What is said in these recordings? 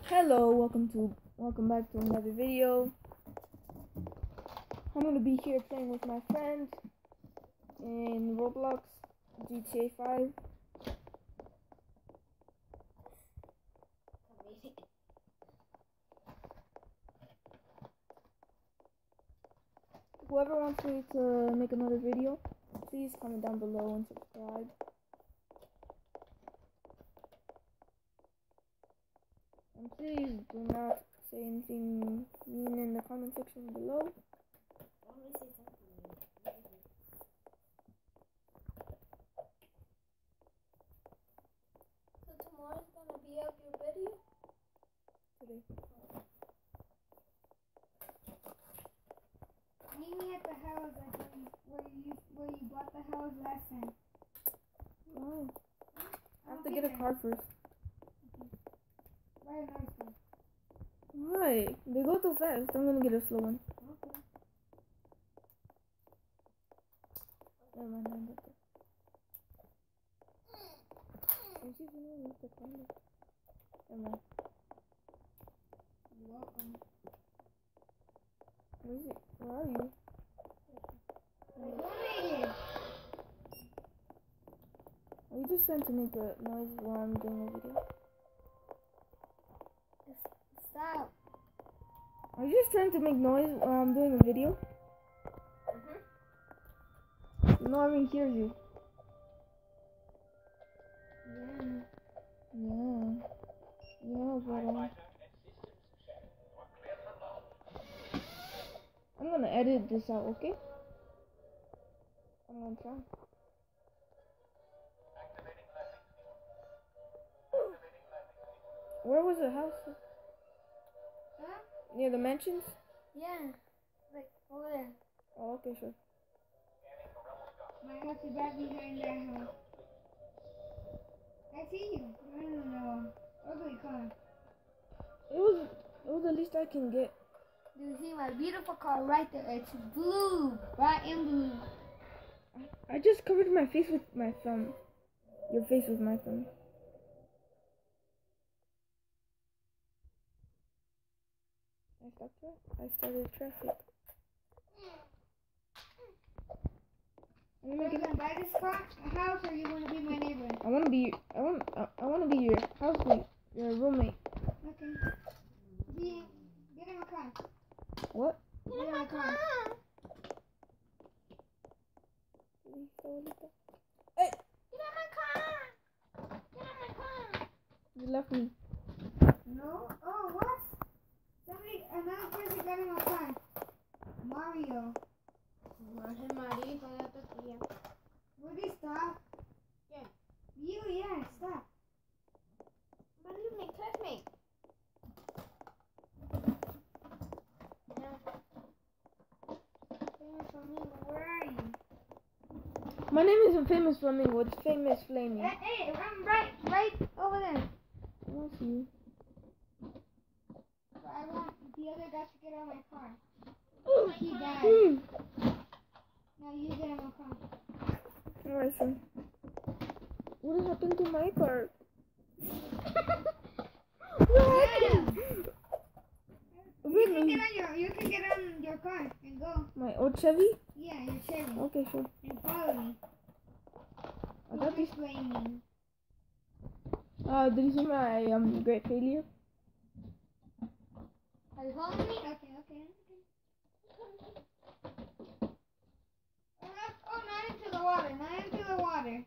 Hello, welcome back to another video. I'm gonna be here playing with my friend in Roblox GTA 5. Whoever wants me to make another video, please comment down below and subscribe. And please do not say anything mean in the comment section below. So tomorrow's gonna be up your video? Today. Meet me at the house where you bought the house last time. Oh. I have to get a car first. Buy a nice one. Why? They go too fast. I'm gonna get a slow one. Okay. Never mind, I'm better. And she's gonna leave the car. Never mind. You're welcome. Where is it? Where are you? Are you just trying to make a noise while I'm doing a video? Stop. Are you just trying to make noise while I'm doing a video? No one hears you. Yeah, but I'm gonna edit this out, okay? I'm gonna try. Where was the house? Huh? Near the mansions? Yeah. Like over there. Oh, okay, sure. My house is right behind that house. I see you. I don't know. Ugly car. It was the least I can get. Do you see my beautiful car right there? It's blue. Bright and blue. I just covered my face with my thumb. Your face with my thumb. I started traffic. Are you gonna buy this house, or you wanna be my neighbor? I wanna be your housemate, your roommate. Okay. Get in my car. What? Get in my car. Hey! Get in my car. Get in my car. You left me. No. Oh, what? Another person got in my car. Mario. Would he stop? Yeah. Yeah, stop. But you my classmate. Where are you? My name isn't Famous Flamingo, it's Famous Flaming. Hey, I'm right over there. I want you. But I want the other guy to get out of my car. He died. Now you get in my car. Alright, sure. What happened to my car? You can get on your car and go. My old Chevy? Yeah, your Chevy. Okay, sure. And follow me. I thought this. Flaming. Did you see my great failure? Are you following me? Okay. Oh, not into the water.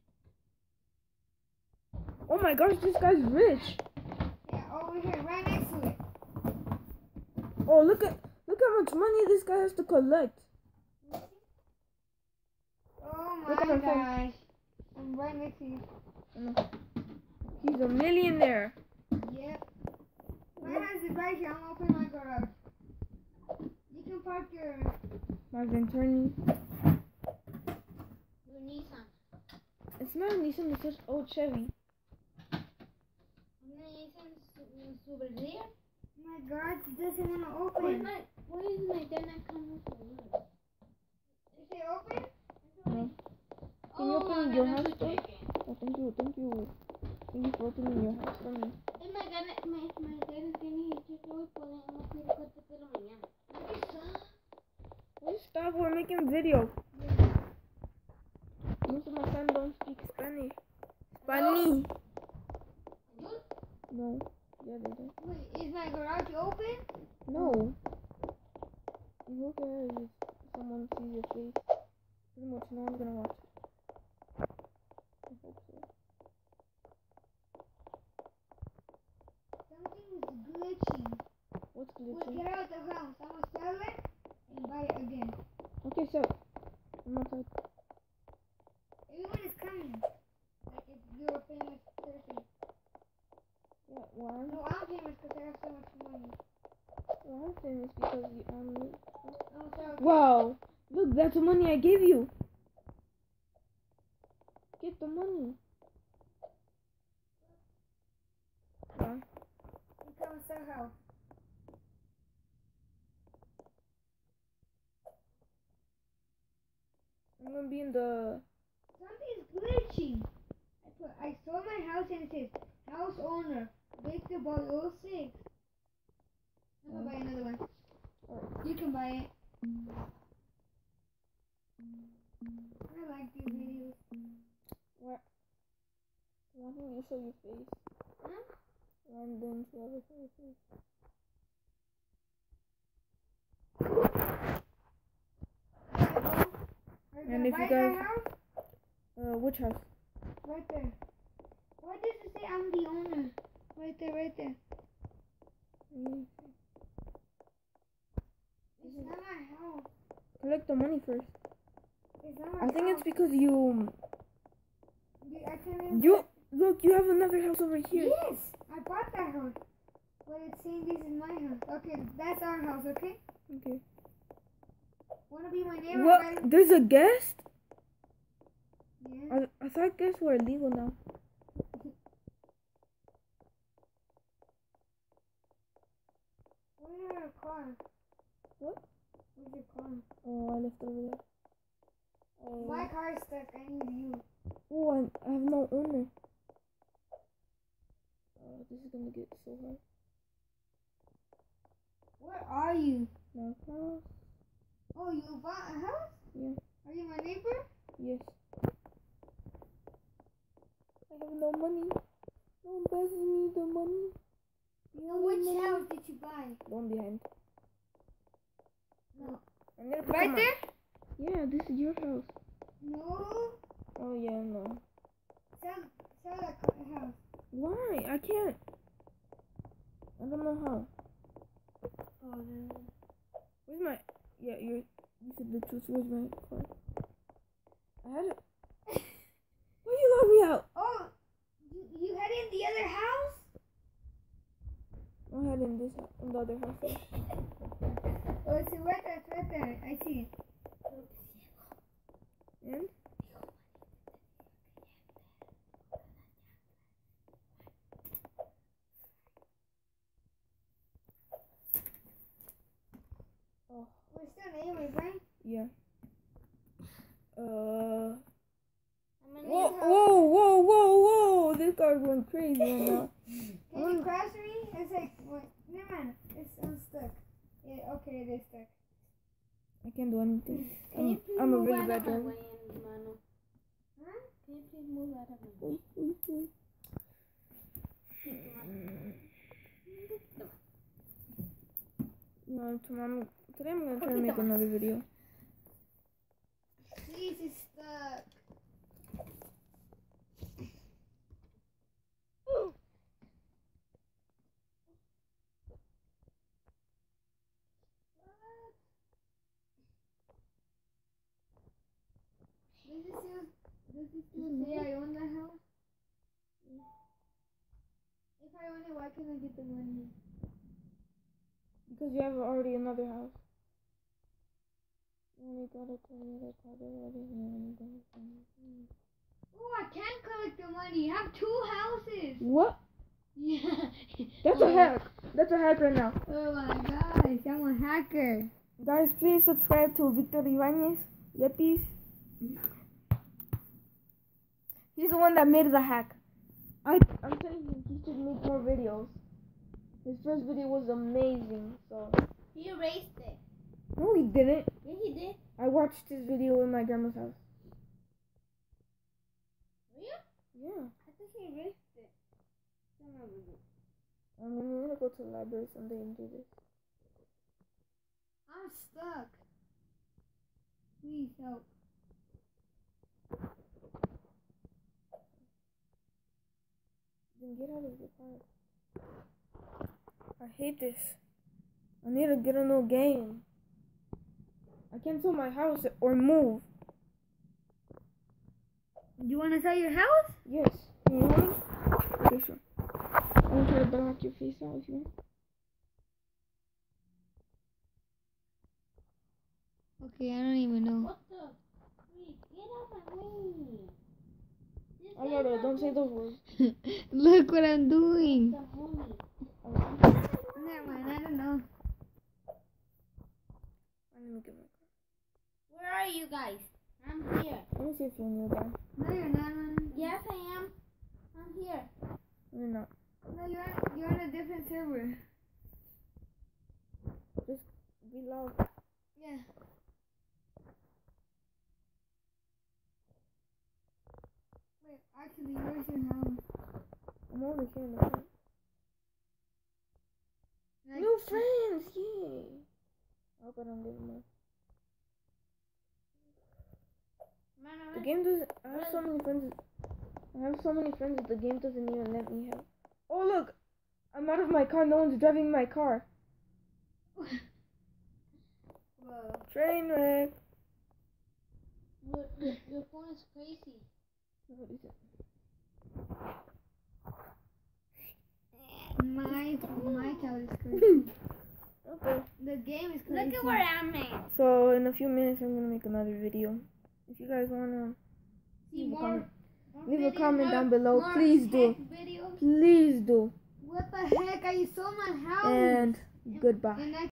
Oh my gosh, this guy's rich. Yeah, over here, right next to it. Oh, look how much money this guy has to collect. Oh Look at my my phone. gosh. I'm right next to you. He's a millionaire. Yep. My house is right here. I'm gonna open my garage. You can park your... My Venturi. Your Nissan. It's not a Nissan, it's just old Chevy. Nissan's over there. My garage doesn't want to open. Why is my dad not coming for work? Is it open? No. Can you open your house door? Oh, thank you. Thank you for opening your house for me. And my dad podemos ir a cortártelo mañana. Will you stop? We're making video. Most of my friends don't speak Spanish. Spanish. No. Yeah, they don't. Wait, is my garage open? No. Who cares if someone sees your face? Pretty much no one's gonna watch it. I hope so. Something is glitching. What's Wait, glitching? get out of the house. I'm gonna sell it and buy it again. Okay, so I'm outside. Everyone is coming. Like if you're a famous person. Yeah, why? No, I'm famous because I have so much money. Well, I'm famous because you me. Oh, sorry. Wow! Look, that's the money I gave you. Get the money. Yeah. You come and sell house. I'm gonna be in the. Something's glitching. I saw my house and it says house owner Victor Boy 06. I'm gonna buy another one. Alright. You can buy it. I like these videos. What? Why don't you show your face? Huh? And then show your face. And if you guys- house? Which house? Right there. Why does it say I'm the owner? Right there, right there. It's not my house. Collect the money first. It's not my I house. think it's because you. I can't even. You look. You have another house over here. Yes, I bought that house. But it's saying this is my house. Okay, that's our house, okay? Okay. Wanna be my neighbor? What? guys? There's a guest? Yeah. I thought guests were illegal now. Where's your car? What? Where's your car? Oh, I left it over there. My car is stuck. I need you. Oh, I have no owner. This is gonna get so hard. Where are you? My house? Oh, you bought a house? Yeah. Are you my neighbor? Yes. I have no money. No one passes me the money. You have Which money? house did you buy? The one behind. No. I'm gonna put Right some- there? Yeah, this is your house. No. Oh yeah, no. Sell that house. Why? I can't. I don't know how. Oh, no. Where's my? Yeah, you said the truth. Where's my car? I had it. Why you lock me out? Oh, you had it in the other house? I had it in this in the other house. Oh, it's right there. It's right there. I see it. And oh We're still neighbors, right? yeah. I'm gonna Whoa, whoa, whoa, whoa, whoa! This car's going crazy right now. Can you crash me? It's like, wait, never mind. It's unstuck. Yeah, okay, it is stuck. I can't do anything. Can you please I'm a move really out bad of my driver. way, hermano? Huh? Can you please move out of my way? Wait, wait, wait. No, tomorrow, today I'm gonna try to make another video. Please, it's stuck. Does it still say I own that house? If I own it, why can't I get the money? Because you have already another house. You only gotta tell me that part already. Oh, I can collect the money. I have 2 houses. What? Yeah. That's a hack. That's a hack right now. Oh my gosh, I'm a hacker. Guys, please subscribe to Victor Ibanez. Yeppies. He's the one that made the hack. I'm telling you, he should make more videos. His first video was amazing. So He erased it. no, he didn't. Yeah, he did. I watched his video in my grandma's house. Really? Yeah. I think he erased it. Some of it. I'm gonna go to the library someday and do this. I'm stuck. Please help. Then get out of the car. I hate this. I need to get a new game. I can't sell my house or move. You want to sell your house? Yes. You want me? Okay, sure. I want you to block your face out if you want. Okay, I don't even know. What the freak? Get out of my way. This Oh no, is no, not don't say the- those words. Look what I'm doing. The homie. Never mind, I don't know. Let me get my car. Where are you guys? I'm here. Let me see if you're nearby. No, you're not. Man. Yes, I am. I'm here. You're not. No, you're on a different server. Just be loud. Yeah. Wait, actually, where's your house? I'm over here in the front. Like, New friends, yay! I hope I don't get more. The game doesn't. I have so many friends. I have so many friends that the game doesn't even let me have. Oh look! I'm out of my car. No one's driving my car. whoa. Train wreck. Your phone is crazy. What is it? My child is crazy. Okay. The game is crazy. Look at where I'm at. So in a few minutes, I'm gonna make another video. If you guys wanna See leave a more. comment, more leave a videos, comment down below. more Please do. tech videos. Please do. What the heck? Are you sold my house? And goodbye. And I